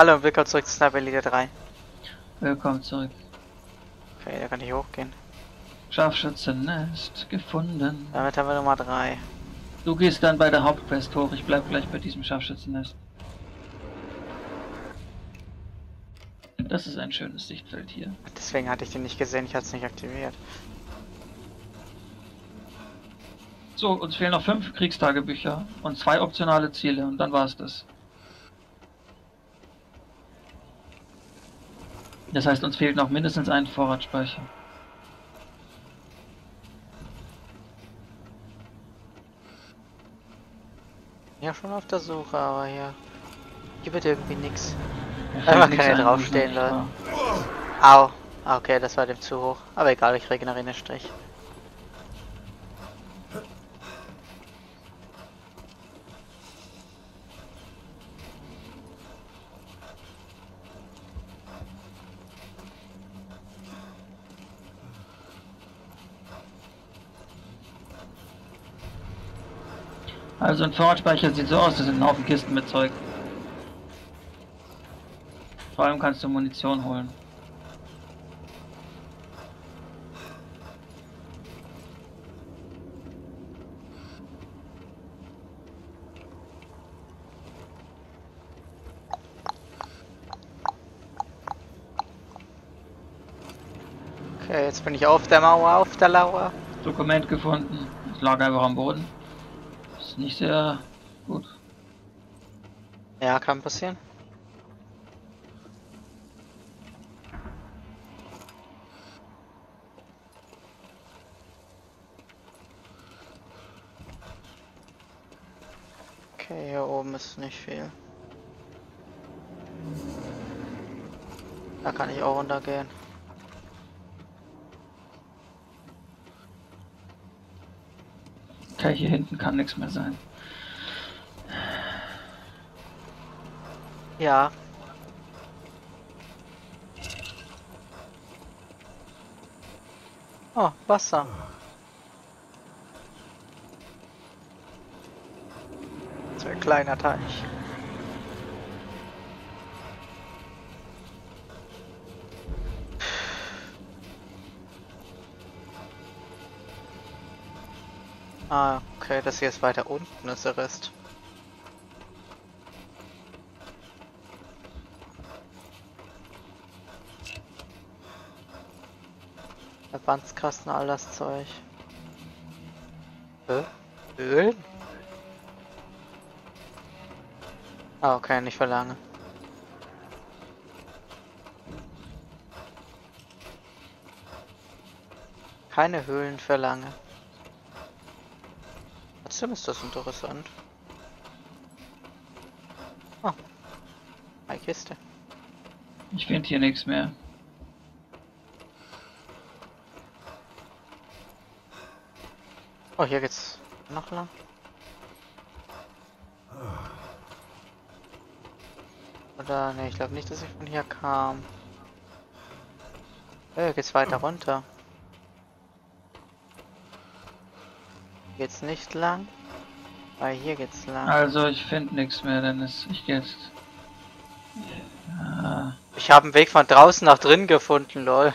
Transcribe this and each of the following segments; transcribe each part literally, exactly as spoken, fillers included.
Hallo und willkommen zurück zu Sniper Elite drei. Willkommen zurück. Okay, da kann ich hochgehen. Scharfschützennest gefunden. Damit haben wir Nummer drei. Du gehst dann bei der Hauptquest hoch, ich bleib gleich bei diesem Scharfschützennest. Das ist ein schönes Sichtfeld hier. Deswegen hatte ich den nicht gesehen, ich hatte es nicht aktiviert. So, uns fehlen noch fünf Kriegstagebücher und zwei optionale Ziele und dann war's das. Das heißt, uns fehlt noch mindestens ein Vorratsspeicher. Ja, schon auf der Suche, aber hier gibt irgendwie nichts. Mir fällt Einfach nichts kann ein, hier wo draufstehen, es Leute. war. Au. Ah, okay, das war dem zu hoch. Aber egal, ich regeneriere den Strich. Also ein Vorratsspeicher sieht so aus, das sind ein Haufen Kisten mit Zeug. Vor allem kannst du Munition holen. Okay, jetzt bin ich auf der Mauer, auf der Lauer. Dokument gefunden. Es lag einfach am Boden. Ist nicht sehr gut. Ja, kann passieren. Okay, hier oben ist nicht viel. Da kann ich auch runtergehen. Okay, hier hinten kann nichts mehr sein. Ja. Oh, Wasser. So ein kleiner Teich. Ah, okay, das hier ist weiter unten, ist der Rest. Verbandskasten, all das Zeug. Hä? Öl? Ah, okay, nicht für lange. Keine Höhlen für lange. Trotzdem ist das interessant. Oh, eine Kiste. Ich finde hier nichts mehr. Oh, hier geht's noch lang. Oder, ne, ich glaube nicht, dass ich von hier kam. Oh, hier geht's weiter runter. Geht's nicht lang? Weil hier geht's lang. Also ich finde nichts mehr, denn es, ich gehe jetzt. Ja, Ich habe einen Weg von draußen nach drinnen gefunden, lol.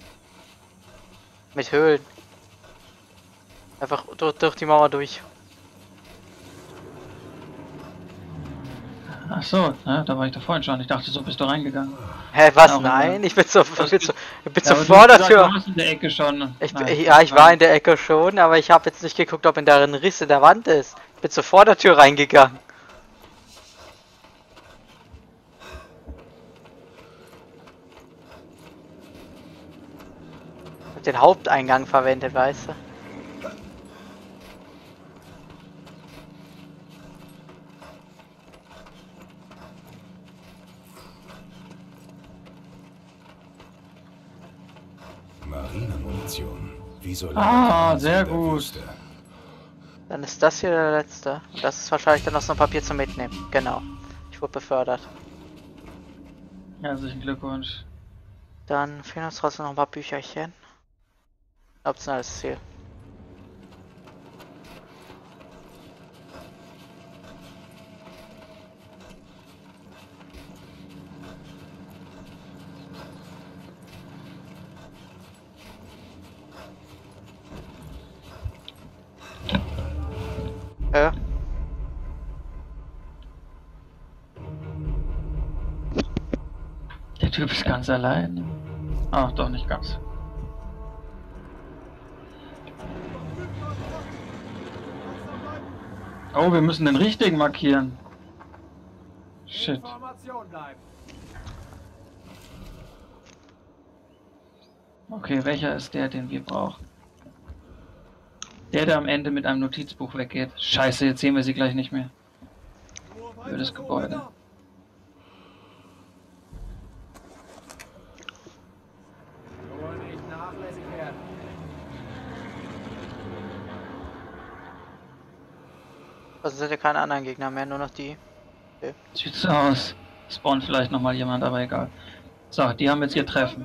Mit Höhlen. Einfach durch, durch die Mauer durch. ach so, ne, da war ich da vorhin schon. Ich dachte, so bist du reingegangen. Hä, was? Ja, Nein, ich bin zur, Das- bin zur, ich bin Ja, zur aber du hast gesagt, Vordertür. du warst in der Ecke schon. Ich, Nein, ja, ich war in der Ecke schon, aber ich habe jetzt nicht geguckt, ob in der ein Riss in der Wand ist. Ich bin zur Vordertür reingegangen. Hab den Haupteingang verwendet, weißt du? Marinemunition. Wie soll Ah, sehr gut. Dann ist das hier der letzte. Und das ist wahrscheinlich dann noch so ein Papier zum Mitnehmen. Genau. Ich wurde befördert. Herzlichen Glückwunsch. Dann fehlen uns trotzdem noch ein paar Bücherchen. Optionales Ziel. Der Typ ist ganz allein. Ach, doch nicht ganz. Oh, wir müssen den richtigen markieren. Shit. Okay, welcher ist der, den wir brauchen? Der, der am Ende mit einem Notizbuch weggeht. Scheiße, jetzt sehen wir sie gleich nicht mehr. Blödes Gebäude. Also sind ja keine anderen Gegner mehr, nur noch die. Okay. Sieht so aus. Spawnt vielleicht nochmal jemand, aber egal. So, die haben jetzt ihr Treffen.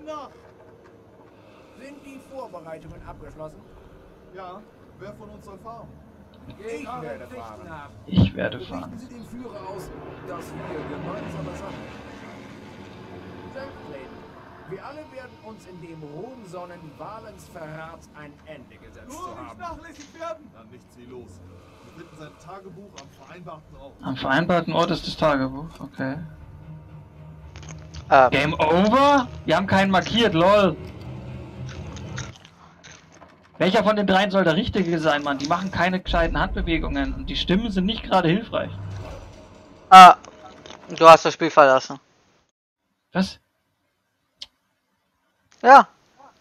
Sind die Vorbereitungen abgeschlossen? Ja, wer von uns soll fahren? Ich werde fahren. Ich werde fahren. Richten Sie den Führer aus, dass wir gemeinsame Sachen. Senflin, wir alle werden uns in dem Ruhm sonnen, Valens Verrat ein Ende gesetzt Nur zu nicht haben. nachlässig werden! Dann nicht ziellos. Wir finden sein Tagebuch am vereinbarten Ort. Am vereinbarten Ort ist das Tagebuch, okay. Ähm, Game over? Wir haben keinen markiert, lol. Welcher von den dreien soll der Richtige sein, Mann? Die machen keine gescheiten Handbewegungen und die Stimmen sind nicht gerade hilfreich. ah, du hast das Spiel verlassen. Was? Ja.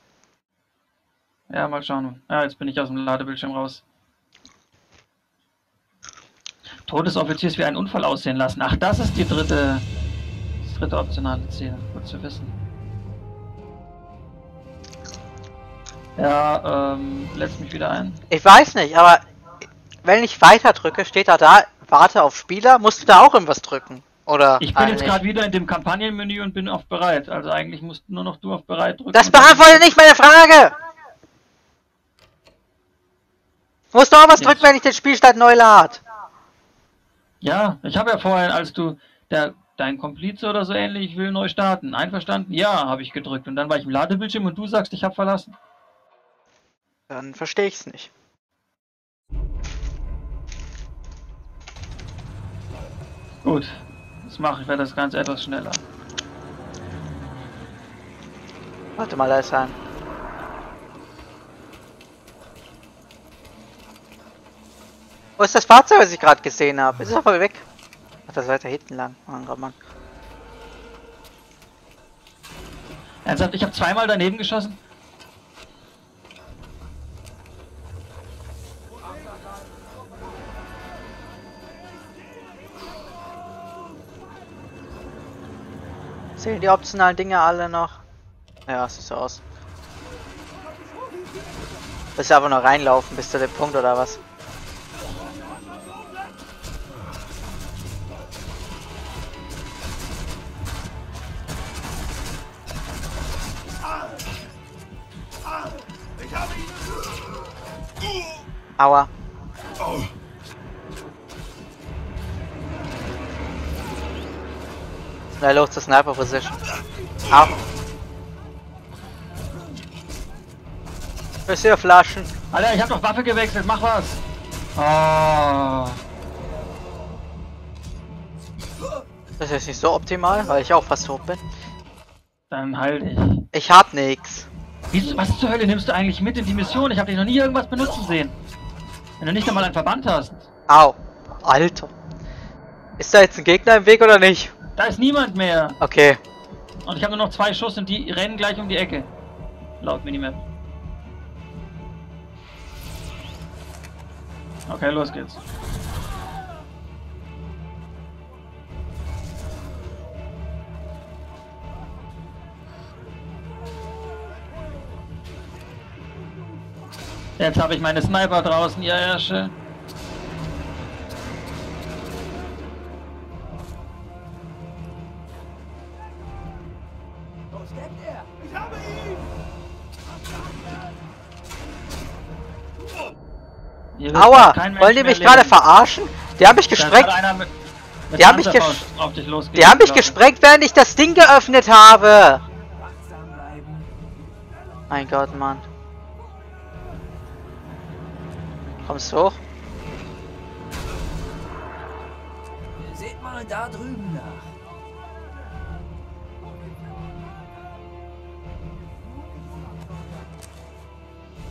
Ja, mal schauen. Ja, jetzt bin ich aus dem Ladebildschirm raus. Tod des Offiziers wie einen Unfall aussehen lassen. Ach, das ist die dritte, das dritte optionale Ziel. Gut zu wissen. Ja, ähm, lässt mich wieder ein. Ich weiß nicht, aber wenn ich weiter drücke, steht da da, warte auf Spieler, musst du da auch irgendwas drücken? Oder? Ich bin Ah, jetzt nicht. gerade wieder in dem Kampagnenmenü und bin auf bereit. Also eigentlich musst nur noch du auf bereit drücken. Das und dann- beantwortet nicht meine Frage! Musst du auch was Jetzt. drücken, wenn ich den Spielstand neu lad? Ja, ich habe ja vorhin, als du, der, dein Komplize oder so ähnlich, will neu starten. Einverstanden? Ja, habe ich gedrückt. Und dann war ich im Ladebildschirm und du sagst, ich habe verlassen. Dann verstehe ich's nicht. Gut, jetzt mache ich das Ganze etwas schneller. Warte mal, da ist ein. Wo ist das Fahrzeug, was ich gerade gesehen habe? Ist doch voll weg. Ach, das ist weiter hinten lang. Oh Mann. Ernsthaft, ich habe zweimal daneben geschossen. Sehen die optionalen Dinge alle noch? Ja, sieht so aus. Willst du einfach nur reinlaufen bis zu dem Punkt oder was? Aua. Schnell los zur Sniper Position. Au. Bis hier Flaschen. Alter, ich habe doch Waffe gewechselt, mach was! Oh. Das ist jetzt nicht so optimal, weil ich auch fast tot bin. Dann halt ich. Ich hab nix. Wie, was zur Hölle nimmst du eigentlich mit in die Mission? Ich habe dich noch nie irgendwas benutzen sehen. Wenn du nicht einmal einen Verband hast. Au. Alter. Ist da jetzt ein Gegner im Weg oder nicht? Da ist niemand mehr. Okay. Und ich habe nur noch zwei Schuss und die rennen gleich um die Ecke. Laut Minimap. Okay, los geht's. Jetzt habe ich meine Sniper draußen, ihr Ärsche. Wo steckt er? Ich habe ihn! Ihr wisst, Aua! dass kein Mensch Wollen die mehr mich gerade lebt. verarschen? Die haben mich Da ist gesprengt. gerade einer mit, mit Die haben mich Panzerfaust ges- auf dich losgegangen, Die haben mich glaub ich. gesprengt, während ich das Ding geöffnet habe. Wachsam bleiben. Mein Gott, Mann. Kommst du hoch? Seht mal da drüben nach.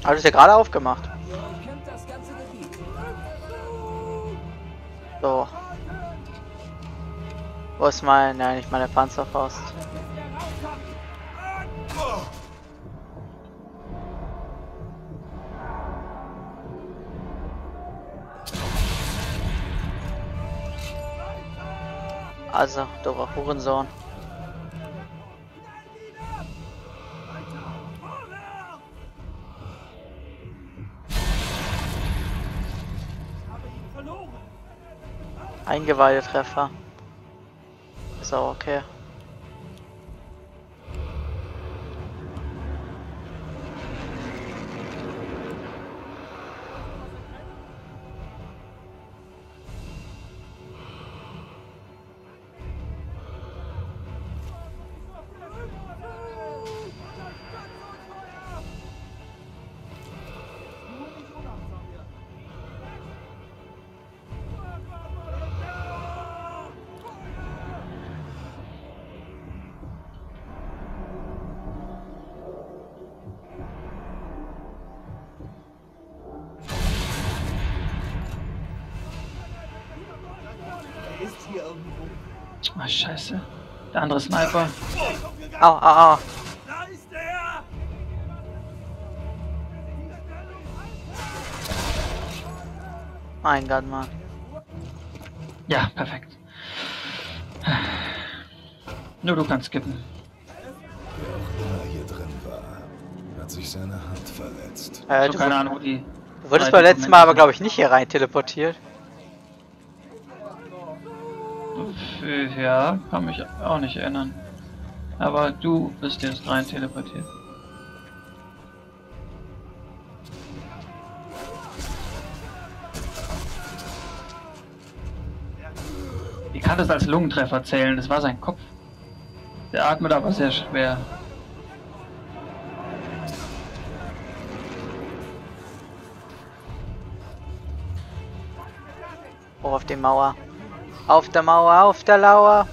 Alles ja gerade aufgemacht. Ihr kennt das ganze Gebiet. So. Wo ist mein... Nein, nicht meine Panzerfaust. Also, doofer Hurensohn. Eingeweidetreffer. Ist auch okay. Ist hier irgendwo. Ah, scheiße. Der andere Sniper. Au, au, au. Da ist er! Mein Gott, Mann. Ja, perfekt. Nur du kannst skippen. Wer auch immer hier drin war, hat sich seine Hand verletzt. Äh, So, du, keine Ahnung, wo die... du wurdest drei beim letzten Mal aber, Dokumente glaube ich, nicht hier rein teleportiert. sind. Ja, kann mich auch nicht erinnern. Aber du bist jetzt rein teleportiert. Wie kann das als Lungentreffer zählen? Das war sein Kopf. Der atmet aber sehr schwer. Oh, auf die Mauer. Auf der Mauer, auf der Lauer.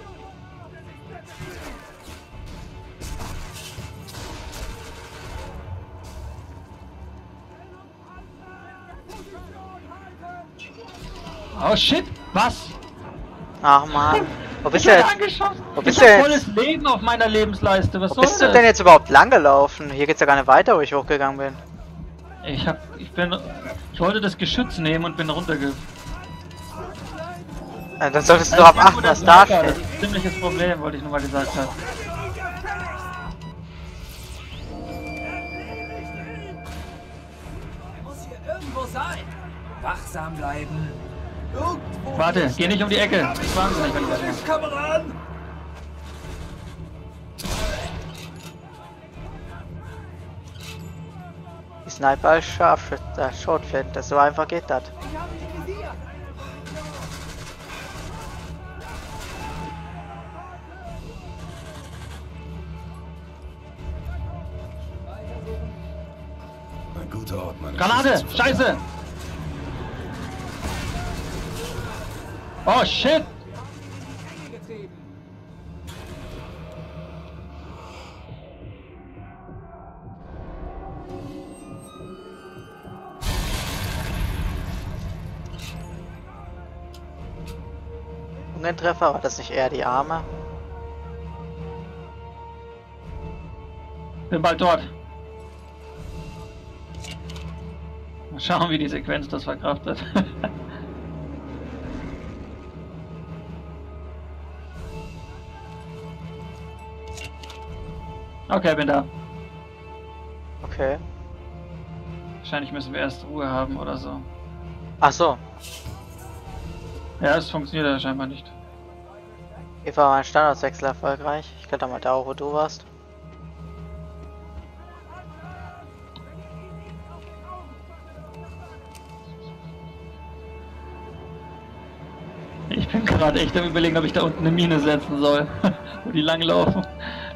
Oh shit, was? Ach man. Wo bist Ich du wurde jetzt? angeschossen. Wo bist ich du hab jetzt? volles Leben auf meiner Lebensleiste. Was Wo soll bist du das? denn jetzt überhaupt lang gelaufen? Hier geht's ja gar nicht weiter, wo ich hochgegangen bin. Ich hab, ich bin, ich wollte das Geschütz nehmen und bin runterge... Äh, dann solltest du Also darauf ich achten, bin was wohl da der Sniper, steht. Das ist ein ziemliches Problem, wollte ich nur mal gesagt haben. Er muss hier irgendwo sein. Wachsam bleiben. Irgendwo Warte, ist geh er. nicht um die Ecke. Das ist wahnsinnig, wenn ich das mache. Kameraden! Die Sniper als Scharfschütze, Schrotflinte, so einfach geht das. Ich habe ihn visiert. Ein guter Ort, meine Granate! Schüsse zu verteilen. Scheiße! Oh shit! Getrieben. Lungentreffer, war das nicht eher die Arme? Bin bald dort. Mal schauen, wie die Sequenz das verkraftet. Okay, bin da. Okay. Wahrscheinlich müssen wir erst Ruhe haben oder so. Ach so. Ja, es funktioniert ja scheinbar nicht. Hier war mein Standortwechsel erfolgreich. Ich könnte mal da, wo du warst. Ich bin gerade echt am Überlegen, ob ich da unten eine Mine setzen soll. Wo die langlaufen.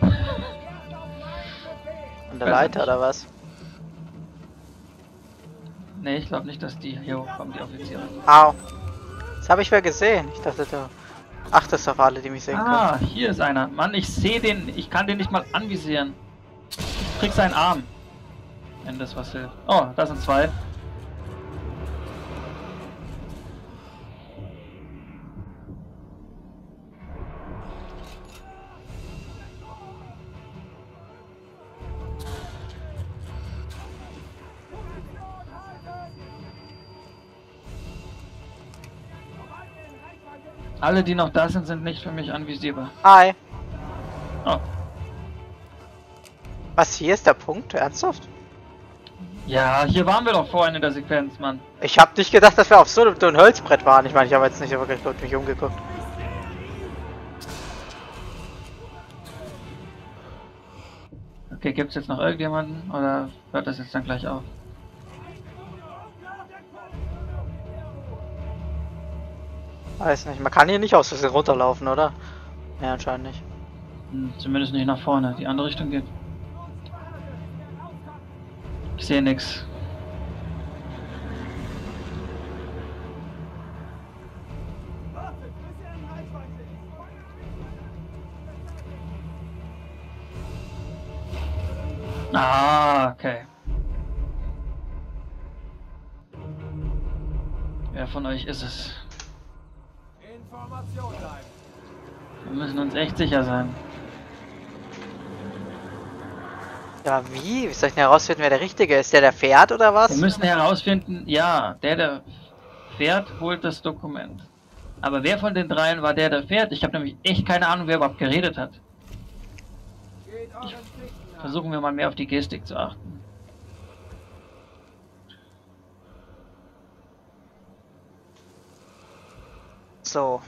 An der Weiß Leiter nicht. oder was? Nee, ich glaube nicht, dass die hier hochkommen, die Offiziere. Au. Das habe ich wer gesehen. Ich dachte, du achtest auf alle, die mich sehen können. Ah, hier ist einer. Mann, ich sehe den, ich kann den nicht mal anvisieren. Ich krieg seinen Arm. Wenn das was hilft. Oh, da sind zwei. Alle, die noch da sind, sind nicht für mich anvisierbar. Hi. Oh. Was, hier ist der Punkt? Ernsthaft? Ja, hier waren wir doch vorhin in der Sequenz, Mann. Ich hab nicht gedacht, dass wir auf so ein Holzbrett waren. Ich meine, ich habe jetzt nicht wirklich gut mich umgeguckt. Okay, gibt's jetzt noch irgendjemanden oder hört das jetzt dann gleich auf? Weiß nicht, man kann hier nicht aus Versehen runterlaufen, oder? Ja, anscheinend nicht. Hm, zumindest nicht nach vorne. Die andere Richtung geht. Ich sehe nix. Ah, okay. Wer von euch ist es? Information bleiben. Wir müssen uns echt sicher sein. Ja, wie? Wie soll ich denn herausfinden, wer der Richtige ist? Der, der fährt oder was? Wir müssen herausfinden, ja, der, der fährt, holt das Dokument. Aber wer von den dreien war der, der fährt? Ich habe nämlich echt keine Ahnung, wer überhaupt geredet hat. Geht euren Pflichten nach. Versuchen wir mal mehr auf die Gestik zu achten. So.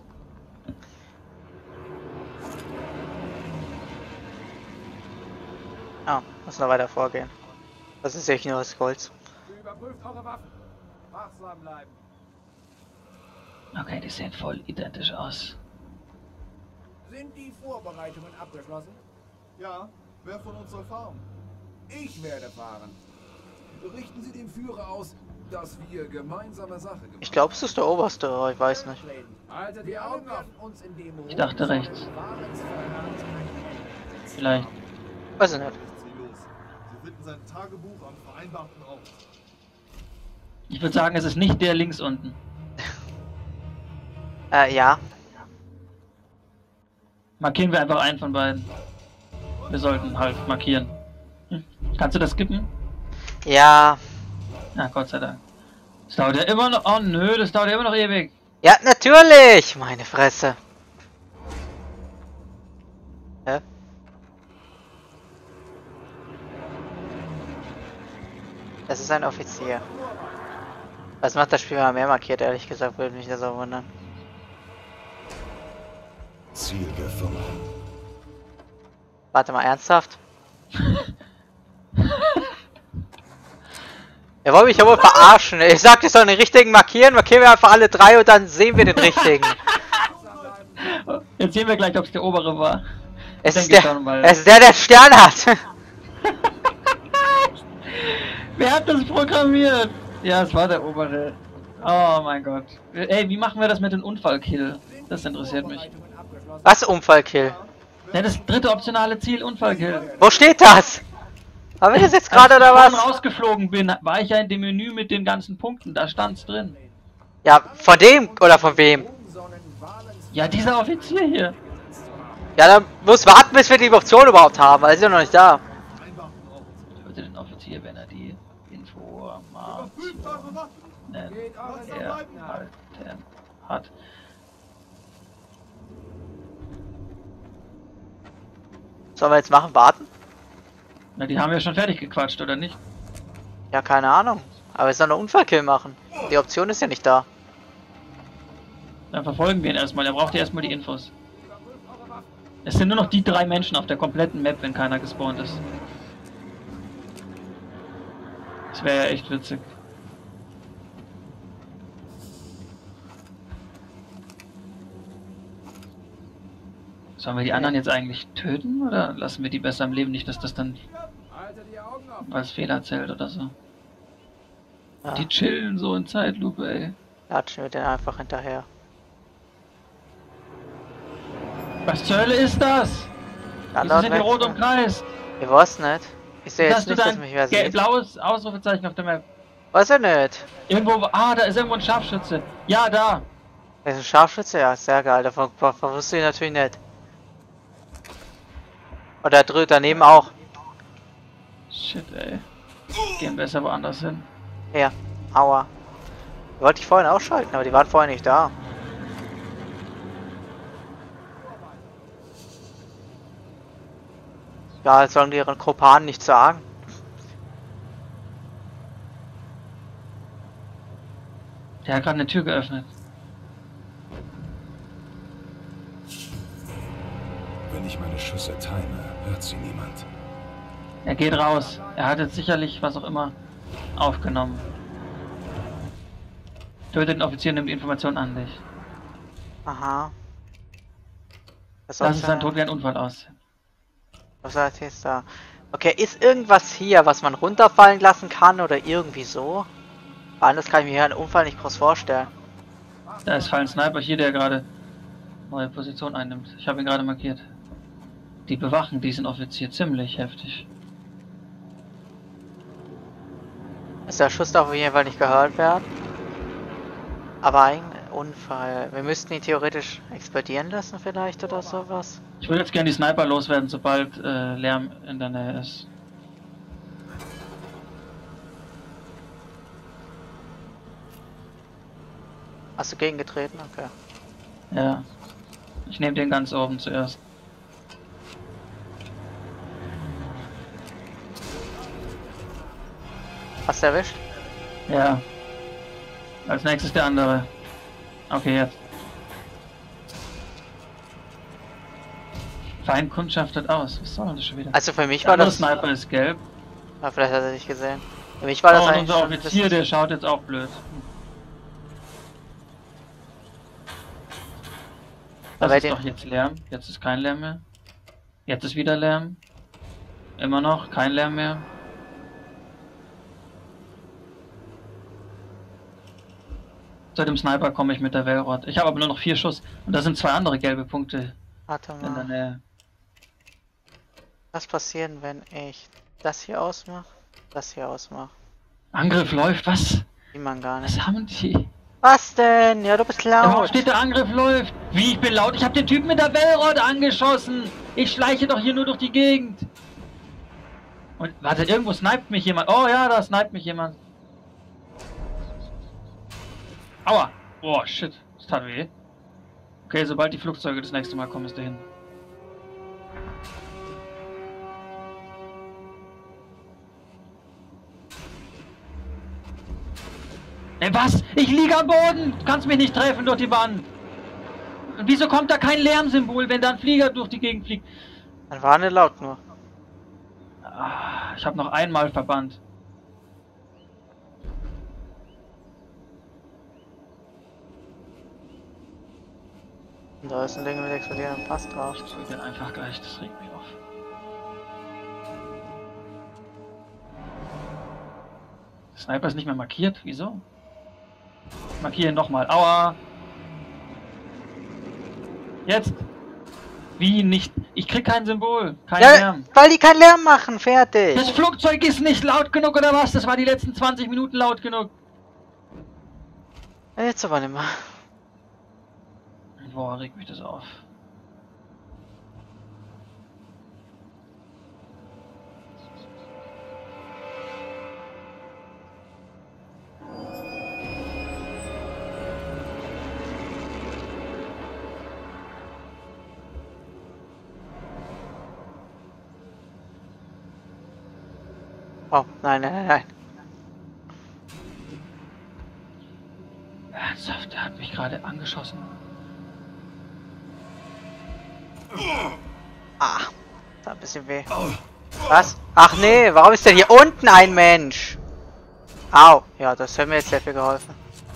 Ah, muss noch weiter vorgehen. Das ist echt nur das Holz. Überprüft eure Waffen. Wachsam bleiben. Okay, die sehen voll identisch aus. Sind die Vorbereitungen abgeschlossen? Ja, wer von uns soll fahren? Ich werde fahren. Richten Sie dem Führer aus, dass wir gemeinsame Sache gemacht haben. Ich glaube, es ist der Oberste, aber ich weiß nicht. Alter, die Augen auf uns in dem Ich dachte rechts. Vielleicht. Weiß ich nicht. Ziellos. Sie finden sein Tagebuch am vereinbarten Ort. Ich würde sagen, es ist nicht der links unten. Äh, ja. Markieren wir einfach einen von beiden. Wir sollten halt markieren. Hm. Kannst du das skippen? Ja. Na, Gott sei Dank. Das dauert ja immer noch. Oh nö, das dauert ja immer noch ewig. Ja, natürlich! Meine Fresse. Hä? Das ist ein Offizier. Was macht das Spiel, wenn man mehr markiert, ehrlich gesagt, würde mich das auch wundern. Ziel gefunden. Warte mal, ernsthaft? Er wollte mich ja wohl verarschen. Ich sagte, ich soll den richtigen markieren, markieren wir einfach alle drei und dann sehen wir den richtigen. Jetzt sehen wir gleich, ob es der obere war. Es ist Denke der, schon, weil- es ist der, der Stern hat. Wer hat das programmiert? Ja, es war der obere. Oh mein Gott. Ey, wie machen wir das mit dem Unfallkill? Das interessiert mich. Was, Unfallkill? Ja, das dritte optionale Ziel, Unfallkill. Wo steht das? Haben wir das jetzt gerade oder Als ich was? vorhin rausgeflogen bin, war ich ja in dem Menü mit den ganzen Punkten. Da stand's drin. Ja, von dem oder von wem? Ja, dieser Offizier hier. Ja, dann muss warten, bis wir die Option überhaupt haben, weil sie sind noch nicht da. Vereinbarten Ort. Ich wollte den Offizier, wenn er die Informationen Überprüft eure Waffen. erhalten hat. Sollen wir jetzt machen? Warten? Na, die haben wir schon fertig gequatscht, oder nicht? Ja, keine Ahnung. Aber wir sollen einen Unfallkill machen. Die Option ist ja nicht da. Dann verfolgen wir ihn erstmal. Er braucht ja erstmal die Infos. Es sind nur noch die drei Menschen auf der kompletten Map, wenn keiner gespawnt ist. Das wäre ja echt witzig. Sollen wir die anderen jetzt eigentlich töten oder lassen wir die besser am Leben? Nicht, dass das dann Alter, die Augen auf. als Fehler zählt oder so. Ja, Die chillen so in Zeitlupe, ey. latschen wir den einfach hinterher. Was zur Hölle ist das? Ja, Wieso dort sind wir weg. rot umkreist? Ich weiß nicht. Ich sehe Hast jetzt du nicht, dass dein mich wer gel- sieht. blaues Ausrufezeichen auf der Map? Weiß er nicht. Irgendwo, ah, da ist irgendwo ein Scharfschütze. Ja, da. Das ist ein Scharfschütze? Ja, sehr geil. Davon, davon wusste ich natürlich nicht. Oder drüben daneben auch. Shit, ey. Gehen besser woanders hin. Ja, aua. Wollte ich vorhin ausschalten, aber die waren vorhin nicht da. Ja, jetzt sollen die ihren Kopanen nicht sagen. Der hat gerade eine Tür geöffnet. Wenn ich meine Schüsse time, hört sie niemand. Er geht raus. Er hat jetzt sicherlich was auch immer aufgenommen. Tötet den Offizier und nimmt die Information an dich. Aha. Das Lass es sein Tod wie ein Unfall aus. Was heißt jetzt da? Okay, ist irgendwas hier, was man runterfallen lassen kann oder irgendwie so? Anders kann ich mir hier einen Unfall nicht groß vorstellen. Da ist ein Sniper hier, der gerade neue Position einnimmt. Ich habe ihn gerade markiert. Die bewachen diesen Offizier ziemlich heftig. Also der Schuss darf auf jeden Fall nicht gehört werden. Aber ein Unfall. Wir müssten ihn theoretisch explodieren lassen vielleicht oder sowas. Ich würde jetzt gerne die Sniper loswerden, sobald äh, Lärm in der Nähe ist. Hast du gegengetreten? Okay. Ja. Ich nehme den ganz oben zuerst. Hast du erwischt? Ja. Als nächstes der andere. Okay, jetzt. Feind kundschaftet aus. Was soll denn das schon wieder? Also für mich Der war andere das... Sniper ist gelb. Ah, vielleicht hat er dich gesehen. Für mich war das Oh, und eigentlich unser schon ein Offizier, bisschen... der schaut jetzt auch blöd. Das Aber ist den- doch jetzt Lärm. Jetzt ist kein Lärm mehr. Jetzt ist wieder Lärm. Immer noch kein Lärm mehr. Zu dem Sniper komme ich mit der Velrod. Ich habe aber nur noch vier Schuss. Und da sind zwei andere gelbe Punkte Warte in der mal. Nähe. Was passiert, wenn ich das hier ausmache? Das hier ausmache? Angriff läuft, was? Sieht man gar nicht. Was haben die? Was denn? Ja, du bist Ja, warum laut. steht der Angriff läuft? Wie, ich bin laut? Ich habe den Typen mit der Velrod angeschossen. Ich schleiche doch hier nur durch die Gegend. Und warte, irgendwo sniped mich jemand. Oh ja, da sniped mich jemand. Aua. Oh, shit. Das tat weh. Okay, sobald die Flugzeuge das nächste Mal kommen, ist der hin. Ey, was? Ich liege am Boden! Du kannst mich nicht treffen durch die Wand! Und wieso kommt da kein Lärmsymbol, wenn da ein Flieger durch die Gegend fliegt? Dann war nicht laut nur. Ah, ich habe noch einmal verbannt. Und da ist ein Ding mit explodierendem Pass drauf. Ich tue den einfach gleich, das regt mich auf. Der Sniper ist nicht mehr markiert, wieso? Markiere nochmal. Aua! Jetzt! Wie nicht? Ich krieg kein Symbol, kein Ja, Lärm. weil die keinen Lärm machen, fertig. Das Flugzeug ist nicht laut genug oder was? Das war die letzten zwanzig Minuten laut genug. Jetzt aber nicht mehr. Boah, regt mich das auf. Oh, nein, nein, nein, nein. Ernsthaft, der hat mich gerade angeschossen. Ah, da ein bisschen weh. Was? Ach nee, warum ist denn hier unten ein Mensch? Au, ja, das hat mir jetzt sehr viel geholfen.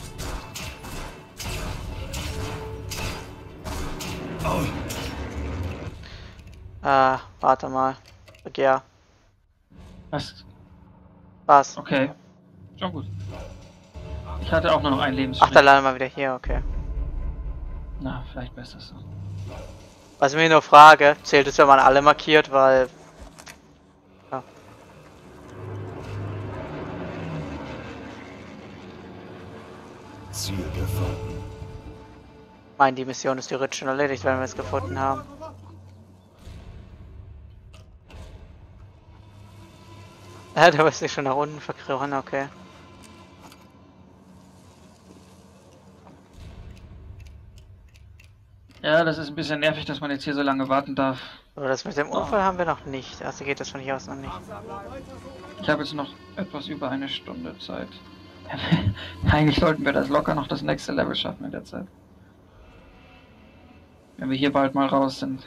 Äh, warte mal. Begehr. Was? Was? Okay. Schon gut. Ich hatte auch nur noch ein Ach, Lebensschritt. da landen wir wieder hier, okay. Na, vielleicht besser so. Was ich mir nur frage, zählt es, wenn man alle markiert, weil... Ja. Ziel gefunden. Ich meine, die Mission ist theoretisch schon erledigt, wenn wir es gefunden haben. Ja, du bist dich schon nach unten verkrochen, okay. Ja, das ist ein bisschen nervig, dass man jetzt hier so lange warten darf. Aber das mit dem Unfall haben wir noch nicht. Also geht das von hier aus noch nicht. Ich habe jetzt noch etwas über eine Stunde Zeit. Eigentlich sollten wir das locker noch das nächste Level schaffen in der Zeit. Wenn wir hier bald mal raus sind.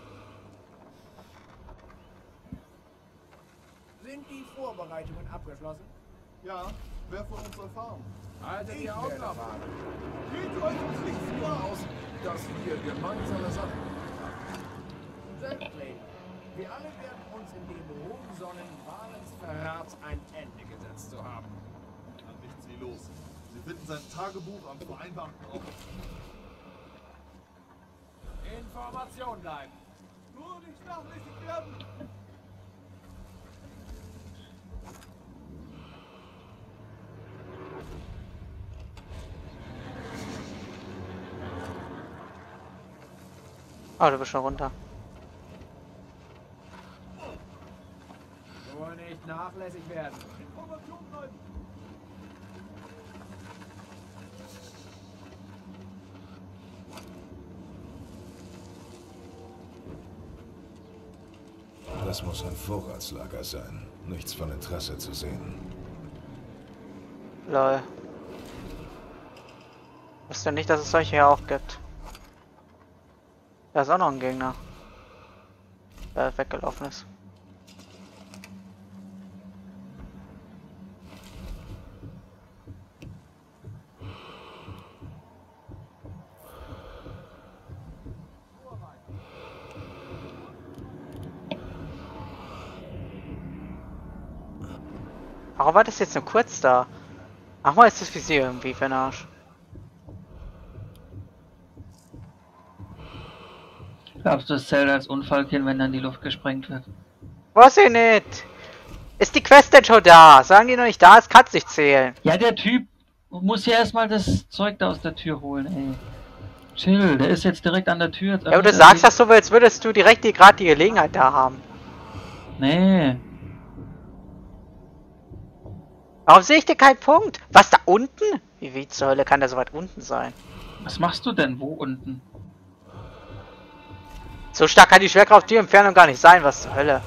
Sind die Vorbereitungen abgeschlossen? Ja, wer von uns erfahren? Haltet Ich die Augen werde auf. fahren. Geht euch uns nicht Führer aus, dass wir gemeinsame Sachen gemacht haben. Selbstredend. Wir alle werden uns in dem rumsonnen, Valens Verrat ein Ende gesetzt zu haben. Dann nicht sie los. Sie finden sein Tagebuch am vereinbarten Ort. Information bleiben. Nur nicht nachlässig werden! Oh, du bist schon runter. Nur nicht nachlässig werden. Information bleiben! Das muss ein Vorratslager sein. Nichts von Interesse zu sehen. Lol. Wusste nicht, dass es solche hier auch gibt. Da ist auch noch ein Gegner. Der weggelaufen ist. Warum war das jetzt nur kurz da? Ach mal, ist das Visier irgendwie für den Arsch. Glaubst du, das zählt als Unfallkill, wenn dann die Luft gesprengt wird? Was ich nicht? Ist die Quest denn schon da? Sagen die noch nicht da ist, kann es nicht zählen. Ja, der Typ muss ja erstmal das Zeug da aus der Tür holen, ey. Chill, der ist jetzt direkt an der Tür. Ja, aber du sagst das so, als würdest du direkt die gerade die Gelegenheit da haben. Nee. Warum sehe ich dir keinen Punkt? Was, da unten? Wie, wie zur Hölle kann der so weit unten sein? Was machst du denn? Wo unten? So stark kann die Schwerkraft die Entfernung gar nicht sein, was zur Hölle.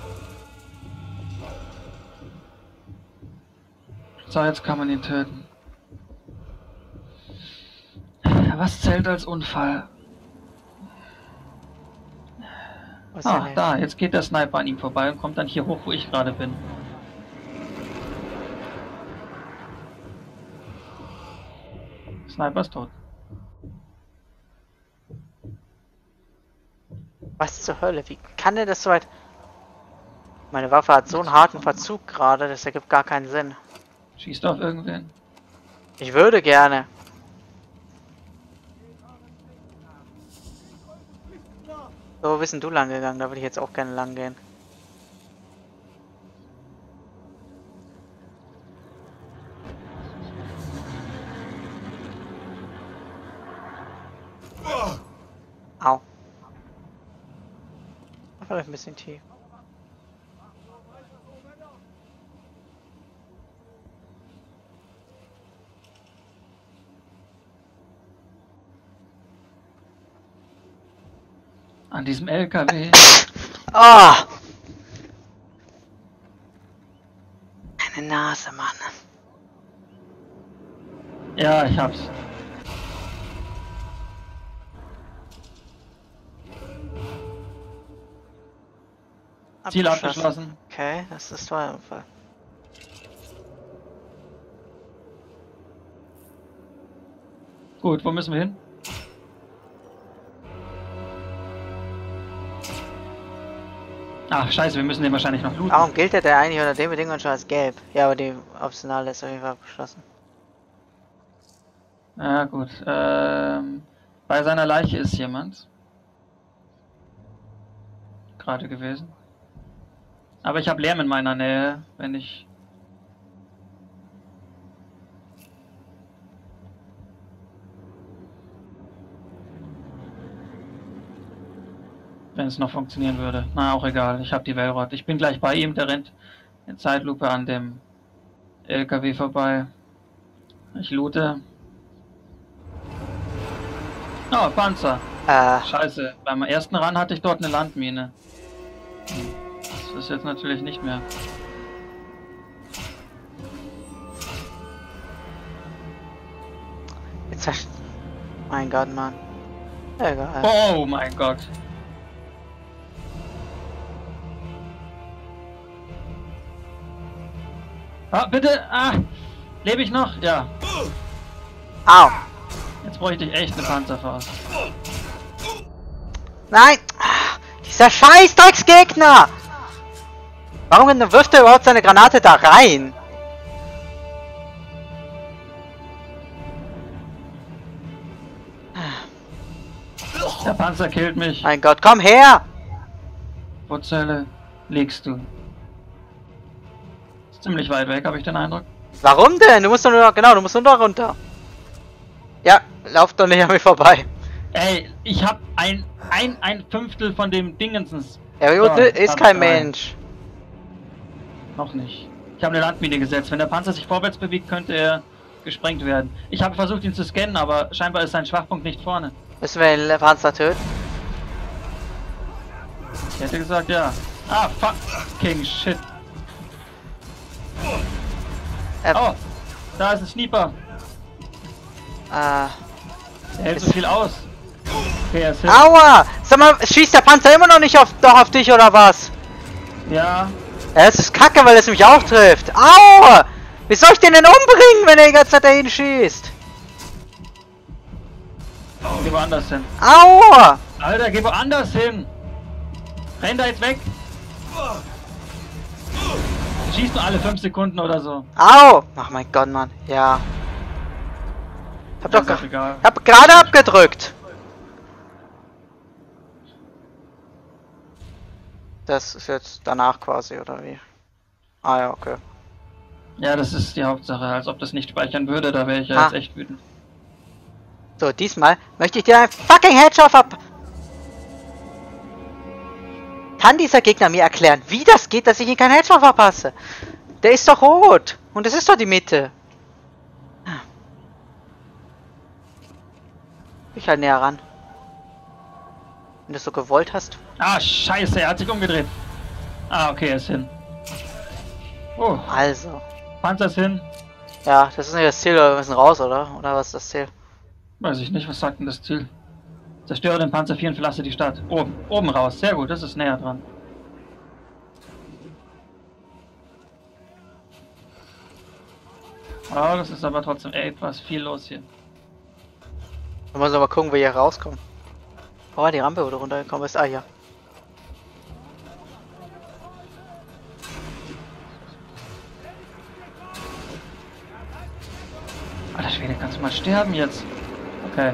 So, jetzt kann man ihn töten. Was zählt als Unfall? Was Ah, denn? da, jetzt geht der Sniper an ihm vorbei und kommt dann hier hoch, wo ich gerade bin. Sniper ist tot. Was zur Hölle? Wie kann der das so weit... Meine Waffe hat so einen harten Verzug gerade, das ergibt gar keinen Sinn. Schießt auf irgendwen? Ich würde gerne. So, wo bist denn du lang gegangen? Da würde ich jetzt auch gerne lang gehen. Au. Vielleicht ein bisschen tief. An diesem L K W. Ah! Eine Nase, Mann. Ja, ich hab's. Ziel abgeschlossen. Okay, das ist ein Unfall. Gut, wo müssen wir hin? Ach, scheiße, wir müssen den wahrscheinlich noch looten. Warum gilt der, der eigentlich unter den Bedingungen schon als gelb? Ja, aber die optionale ist auf jeden Fall abgeschlossen. Ja, gut. Ähm, bei seiner Leiche ist jemand. Gerade gewesen. Aber ich habe Lärm in meiner Nähe, wenn ich... Wenn es noch funktionieren würde. Na, auch egal. Ich habe die Velrod. Ich bin gleich bei ihm. Der rennt in Zeitlupe an dem L K W vorbei. Ich loote. Oh, Panzer. Äh, Scheiße. Beim ersten Run hatte ich dort eine Landmine. Das ist jetzt natürlich nicht mehr. jetzt hast mein Gott, Mann. Egal. Oh mein Gott. Ah, bitte! Ah! Lebe ich noch? Ja. Au! Jetzt bräuchte ich echt eine Panzerfaust. Nein! Dieser scheiß Drecksgegner! Warum wirft er überhaupt seine Granate da rein? Der Panzer killt mich. Mein Gott, komm her! Wo Zelle liegst du? Ist ziemlich weit weg, habe ich den Eindruck. Warum denn? Du musst doch nur, genau, du musst nur da runter. Ja, lauf doch nicht an mir vorbei. Ey, ich hab ein, ein, ein Fünftel von dem Dingensens. Ja, So, ist kein Platz drei. Mensch. Noch nicht. Ich habe eine Landmine gesetzt. Wenn der Panzer sich vorwärts bewegt, könnte er gesprengt werden. Ich habe versucht, ihn zu scannen, aber scheinbar ist sein Schwachpunkt nicht vorne. Müssen wir den Panzer töten? Ich hätte gesagt, ja. Ah, fucking shit. Äh, Oh, da ist ein Sniper. äh, Der hält so viel aus. Okay, er ist hin. aua! Sag mal, schießt der Panzer immer noch nicht auf, doch auf dich oder was? Ja, Ja, das ist kacke, weil es mich auch trifft. Aua! Wie soll ich den denn umbringen, wenn er die ganze Zeit dahin schießt? geh woanders hin. Aua! Alter, geh woanders hin. Renn da jetzt weg. Du schießt nur alle fünf Sekunden oder so. Au! Ach mein Gott, Mann. Ja. Hab Das doch ist auch egal. hab gerade abgedrückt. Das ist jetzt danach quasi, oder wie? Ah ja, okay. Ja, das ist die Hauptsache. Als ob das nicht speichern würde, da wäre ich ja Ah. jetzt echt wütend. So, diesmal möchte ich dir ein fucking Headshot ab... Kann dieser Gegner mir erklären, wie das geht, dass ich ihn keinen Headshot verpasse? Der ist doch rot. Und das ist doch die Mitte. Ich halt näher ran. Wenn du es so gewollt hast. Ah, scheiße, er hat sich umgedreht. Ah, okay, er ist hin. Oh, Also. Panzer ist hin. Ja, das ist nicht das Ziel, wir müssen raus, oder? Oder was ist das Ziel? Weiß ich nicht, was sagt denn das Ziel? Zerstöre den Panzer vier und verlasse die Stadt. Oben, oben raus. Sehr gut, das ist näher dran. Oh, das ist aber trotzdem etwas viel los hier. Wir müssen aber gucken, wie hier rauskommen. Wo war die Rampe, wo du runtergekommen bist? Ah, hier. Alter Schwede, kannst du mal sterben jetzt? Okay.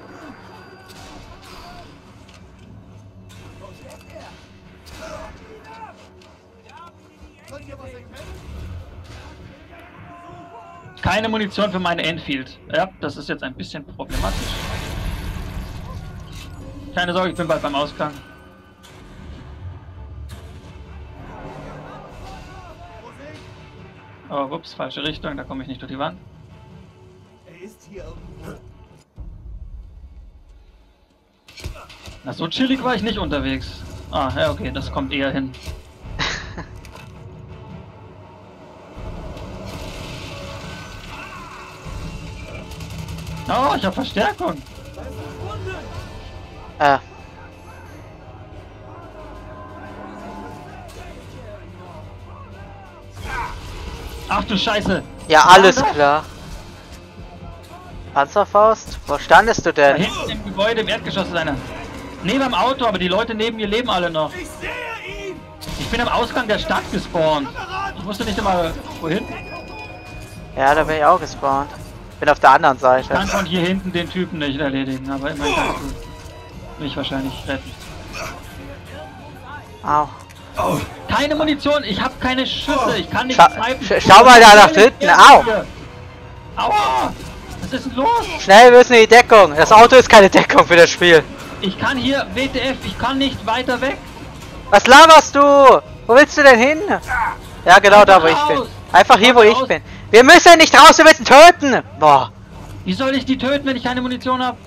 Keine Munition für meine Enfield. Ja, das ist jetzt ein bisschen problematisch. Keine Sorge, ich bin bald beim Ausgang. Oh, ups, falsche Richtung, da komme ich nicht durch die Wand. Er ist hier irgendwo. Na, so chillig war ich nicht unterwegs. Ah, ja, okay, das kommt eher hin. Oh, ich habe Verstärkung. Äh. Ach du Scheiße. Ja, alles klar. Panzerfaust? Wo standest du Da denn? hinten im Gebäude im Erdgeschoss ist einer. Neben am Auto, aber die Leute neben mir leben alle noch. Ich sehe ihn! Ich bin am Ausgang der Stadt gespawnt. Ich wusste nicht immer wohin. Ja, da bin ich auch gespawnt. Bin auf der anderen Ich Seite. kann von hier hinten den Typen nicht erledigen, aber immerhin kannst du mich wahrscheinlich retten. Au. Keine Munition, ich habe keine Schüsse, ich kann nicht Scha snipen. sch schau mal da nach hinten. Au. Aua! Was ist denn los? Schnell, wir müssen in die Deckung. Das Auto ist keine Deckung für das Spiel. Ich kann hier, W T F, ich kann nicht weiter weg. Was laberst du? Wo willst du denn hin? Ja, genau da, wo ich bin. Einfach hier, wo ich bin. Wir müssen nicht raus, wir müssen töten! Boah. Wie soll ich die töten, wenn ich keine Munition habe?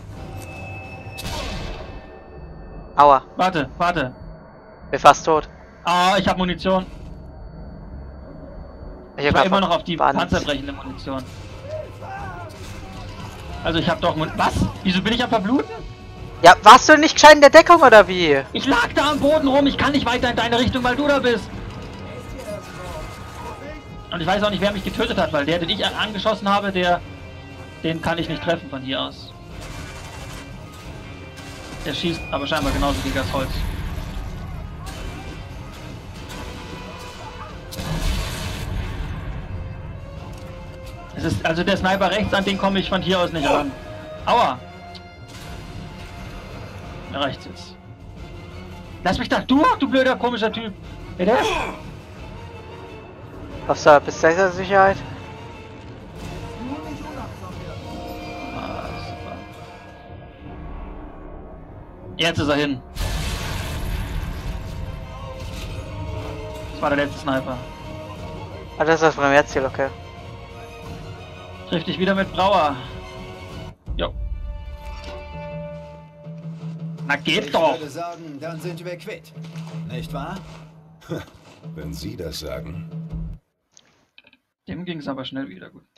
Aua. Warte, warte. Bin fast tot. Ah, ich habe Munition. Ich Ich hab war immer einfach noch auf die Band. panzerbrechende Munition. Also ich habe doch Mun Was? Wieso bin ich am Verbluten? Ja, warst du nicht gescheit in der Deckung oder wie? Ich lag da am Boden rum, ich kann nicht weiter in deine Richtung, weil du da bist. Und ich weiß auch nicht, wer mich getötet hat, weil der, den ich angeschossen habe, der... Den kann ich nicht treffen von hier aus. Der schießt aber scheinbar genauso wie das Holz. Es ist also der Sniper rechts, an den komme ich von hier aus nicht ran. Aua! Da reicht's jetzt. Lass mich da durch, du blöder komischer Typ. Wer der? Was da, bis zur Sicherheit? Ah, super. Jetzt ist er hin. Das war der letzte Sniper. Ah, das ist das Primärziel, okay. Triff dich wieder mit Brauer. Jo. Na geht Ich doch! würde sagen, dann sind wir quitt. Nicht wahr? Wenn Sie das sagen. Dem ging es aber schnell wieder gut.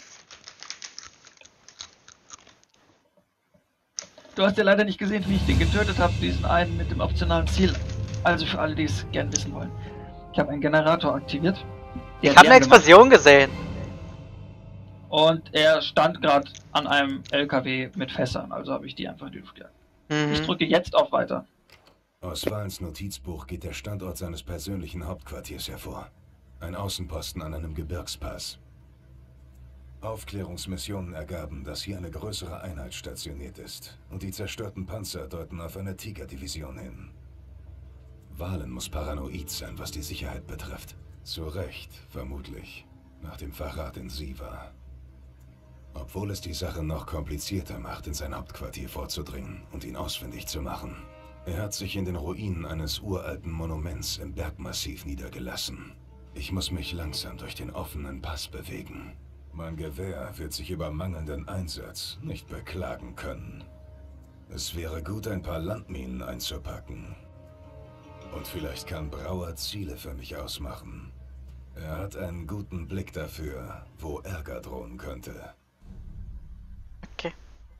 Du hast ja leider nicht gesehen, wie ich den getötet habe, diesen einen mit dem optionalen Ziel. Also für alle, die es gern wissen wollen. Ich habe einen Generator aktiviert. Ich habe eine Explosion gesehen. Und er stand gerade an einem L K W mit Fässern, also habe ich die einfach in die Luft gejagt. Mhm. Ich drücke jetzt auf Weiter. Aus Valens Notizbuch geht der Standort seines persönlichen Hauptquartiers hervor. Ein Außenposten an einem Gebirgspass. Aufklärungsmissionen ergaben, dass hier eine größere Einheit stationiert ist. Und die zerstörten Panzer deuten auf eine Tiger-Division hin. Valen muss paranoid sein, was die Sicherheit betrifft. Zu Recht, vermutlich. Nach dem Verrat in Siva. Obwohl es die Sache noch komplizierter macht, in sein Hauptquartier vorzudringen und ihn ausfindig zu machen. Er hat sich in den Ruinen eines uralten Monuments im Bergmassiv niedergelassen. Ich muss mich langsam durch den offenen Pass bewegen. Mein Gewehr wird sich über mangelnden Einsatz nicht beklagen können. Es wäre gut, ein paar Landminen einzupacken. Und vielleicht kann Brauer Ziele für mich ausmachen. Er hat einen guten Blick dafür, wo Ärger drohen könnte. Okay.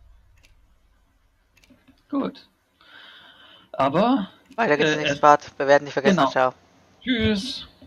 Gut. Aber... Weiter geht's äh, im nächsten Part. Bewerten nicht vergessen. genau. Ciao. Tschüss.